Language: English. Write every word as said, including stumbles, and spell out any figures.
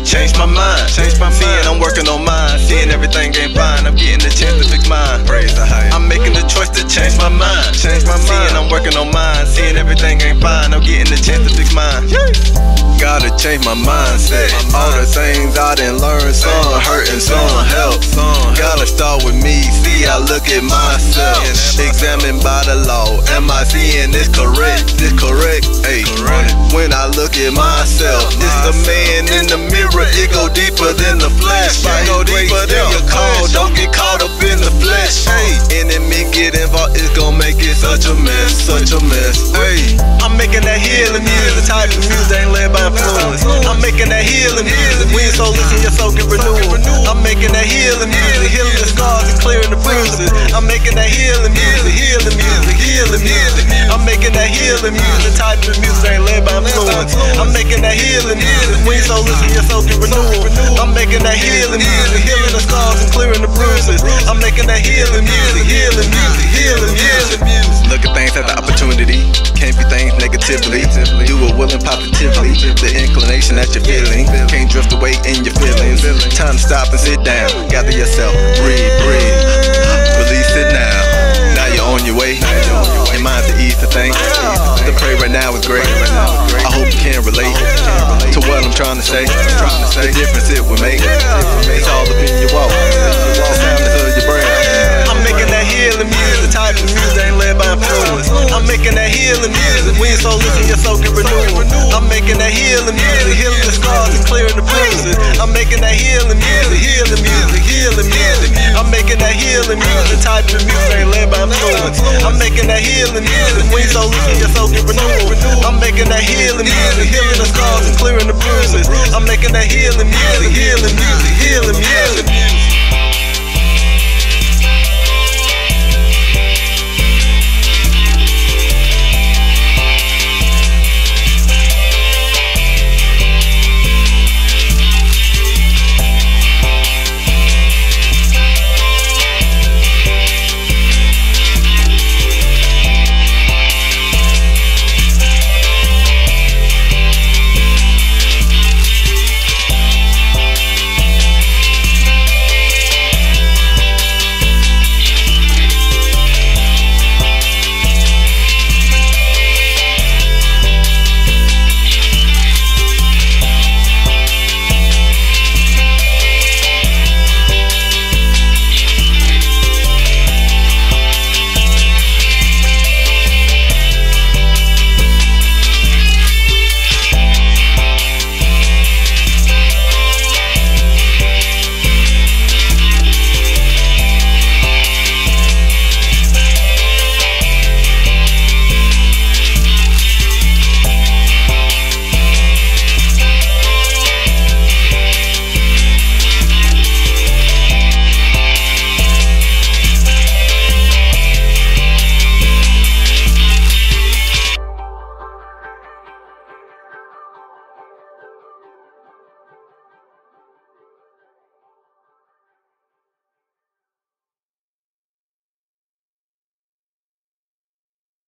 change my mind. Change my mind. Seeing I'm working on mine. Seeing everything ain't fine. I'm getting the chance to fix mine. Praise the high. I'm making the choice to change my mind. Change my mind. Seeing I'm working on mine. Seeing everything ain't fine. I'm getting the chance to fix mine. Gotta change my mindset. All the things I done learned, some hurt and some help. Gotta start with me, see I look at myself. Examined by the law, am I seeing this correct? This correct? Hey, when I look at myself, it's the man in the mirror. It go deeper than the flesh. It go deeper than your call. Don't get caught up in the flesh. Hey, enemy get involved, it's gonna make it such a mess, such a mess. Hey, I'm making that healing music, the type of music ain't led by influence. I'm making that healing music. We ain't so listen, your soul get renewed. I'm making that healing music, healing the scars and clearing the bruises. I'm making that healing music, healing music, healing music. I'm making that healing music, the type of music ain't led by influence. I'm making that healing music. We ain't so listen, your soul get renewed. I'm making that healing music, healing the scars and clearing the bruises. I'm making that healing music, healing music, healing music. Look at things at the opportunity, can't be things negatively. Do it willing positively. The inclination that you're feeling can't drift away in your feelings. Time to stop and sit down. Gather yourself, breathe, breathe. Release it now. Now you're on your way. Your mind's the ease to think. The pray right now is great. I hope you can relate to what I'm trying to say. The difference it will make. It's all up in your walk. It's time to heal your brain. I'm making that healing music, the type of music ain't led by influence. I'm making that healing music. We ain't so listen, your soul get renewed. I'm making that healing music, healing the scars and clearing the bruises. I'm making that healing music, healing music, healing music. I'm making that healing music, the type of music ain't led by influence. I'm making that healing music. We ain't so listen, your soul get renewed. I'm making that healing music, healing the scars and clearing the bruises. I'm making that healing music, healing music, healing music.